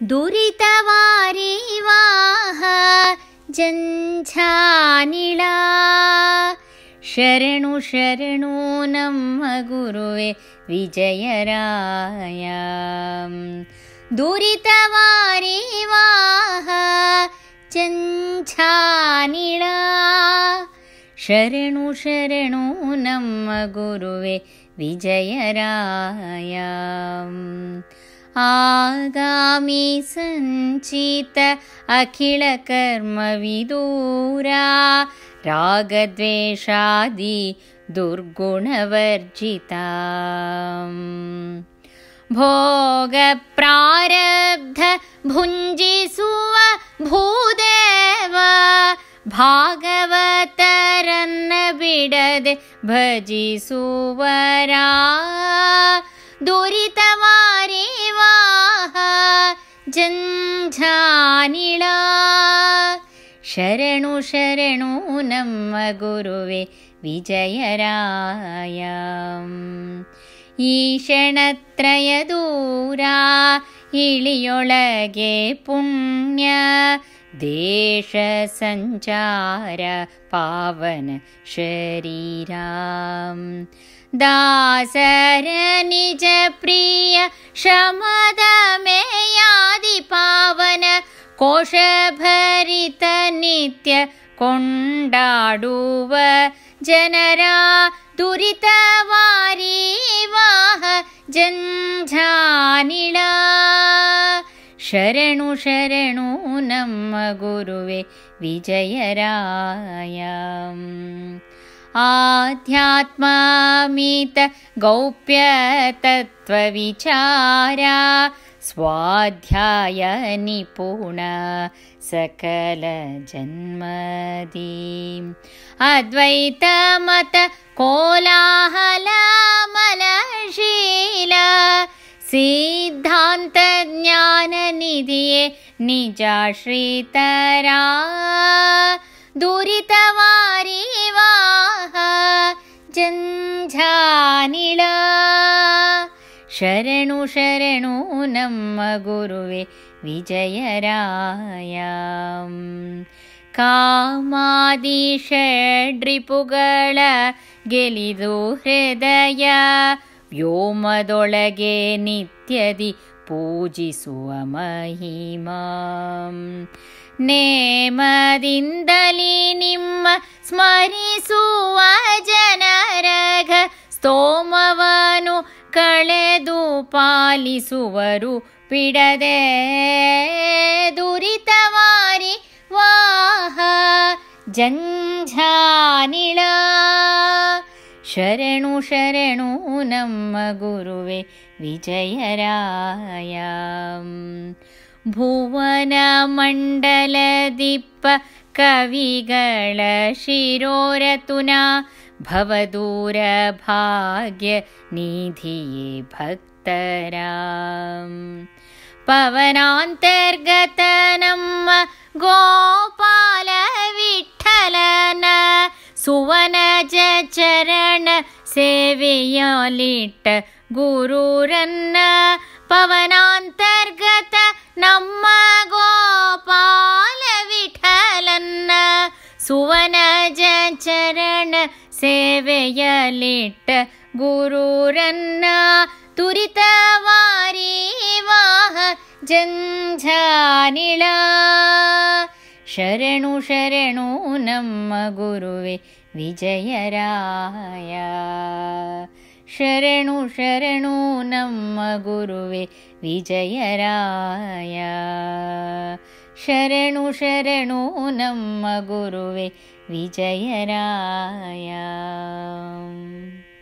ದುರಿತವಾರಿವಾಹ ಜಂఝಾನಿಳ ಶರಣು ಶರಣು ನಮ್ಮ ಗುರುವೆ ವಿಜಯರಾಯ. ದುರಿತವಾರಿವಾಹ ಜಂఝಾನಿಳ ಶರಣು ಶರಣು ನಮ್ಮ ಗುರುವೆ ವಿಜಯರಾಯ. ಆಗಾಮಿ ಸಂಚಿತ ಅಖಿಲ ಕರ್ಮ ವಿದೂರ ರಾಗದ್ವೇಷಾದಿ ದುರ್ಗುಣವರ್ಜಿತ. ಭೋಗ ಪ್ರಾರಬ್ಧ ಭುಂಜಿಸುವ ಭೂದೇವ ಭಾಗವತರನ್ನ ಬಿಡದೆ ಭಜಿಸುವರ. ದುರಿತವಾರಿವಾಹ ಜಂఝಾನಿಳ ಶರಣು ಶರಣು ನಮ್ಮ ಗುರುವೆ ವಿಜಯರಾಯ. ಈಶಣತ್ರಯ ದೂರ ಇಳಿಯೊಳಗೆ ಪುಣ್ಯ ದೇಶ ಸಂಚಾರ ಪಾವನ ಶರೀರ. ದಾಸರ ನಿಜ ಪ್ರಿಯ ಶಮದ ಮೇಯಾದಿ ಪಾವನ ಕೋಶಭರಿತ ನಿತ್ಯ ಕೊಂಡಾಡುವ ಜನರ. ದುರಿತವಾರಿವಾಹ ಜಂఝಾನಿಳ ಶರಣು ಶರಣು ನಮ್ಮ ಗುರುವೆ ವಿಜಯರಾಯ. ಆಧ್ಯಾತ್ಮಾಮಿತ ಗೌಪ್ಯ ತತ್ವ ವಿಚಾರ ಸ್ವಾಧ್ಯಾಯ ನಿಪುಣ ಸಕಲ ಜನ್ಮದಿ. ಅದ್ವೈತ ಮತ ಕೋಲಾಹಲ ಮಲಶೀಲ ಸಿದ್ಧಾಂತ ಜ್ಞಾನ ನಿಧಿಯೇ ನಿಜಾಶ್ರಿತರ. ದುರಿತವಾರಿವಾಹ ಜಂಝಾನಿಳ ಶರಣು ಶರಣು ನಮ್ಮ ಗುರುವೆ ವಿಜಯರಾಯ. ಕಾಮಾದಿ ಷಡ್ರಿಪುಗಳ ಗೆಲಿದು ಹೃದಯ ವ್ಯೋಮದೊಳಗೆ ನಿತ್ಯದಿ ಪೂಜಿಸುವ ಮಹಿಮಾ. ನೇಮದಿಂದಲೇ ನಿಮ್ಮ ಸ್ಮರಿಸುವ ಜನರಘ ಸ್ತೋಮವನು ಕಳೆದು ಪಾಲಿಸುವರು ಬಿಡದೆ. ದುರಿತವಾರಿವಾಹ ಜಂಝಾನಿಳ ಶರಣು ಶರಣು ನಮ್ಮ ಗುರುವೆ ವಿಜಯರಾಯ. ಭುವನ ಮಂಡಲ ದಿಪ್ಪ ಕವಿಗಳ ಶಿರೋರತುನ ಭವದೂರ ಭಾಗ್ಯ ನಿಧಿಯೇ ಭಕ್ತರ. ಪವನಾಂತರ್ಗತ ನಮ್ಮ ಗೋಪಾಲ ವಿಠಲನ ಸುವನಜ ಚರಣ ಸೇವೆಯಲಿಟ್ಟ ಗುರುರನ್ನ. ಪವನಾಂತರ್ಗತ ನಮ್ಮ ಗೋಪಾಲ ವಿಠಲನ್ನ ಸುವನಜ ಚರಣ ಸೇವೆಯಲಿಟ್ಟ ಗುರುರನ್ನ. ದುರಿತವಾರಿವಾಹ ಜಂಝಾನಿಳ ಶರಣು ಶರಣು ನಮ್ಮ ಗುರುವೆ ವಿಜಯರಾಯ. ಶರಣು ಶರಣು ನಮ್ಮ ಗುರುವೆ ವಿಜಯರಾಯ. ಶರಣು ಶರಣು ನಮ್ಮ ಗುರುವೆ ವಿಜಯರಾಯ.